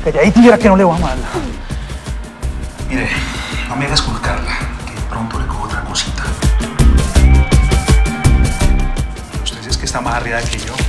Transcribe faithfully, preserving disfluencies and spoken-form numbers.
Calladito y verá que no le va mal. Mire, no me hagas colgarla, que pronto le cojo otra cosita. Usted sí es que está más arriba que yo.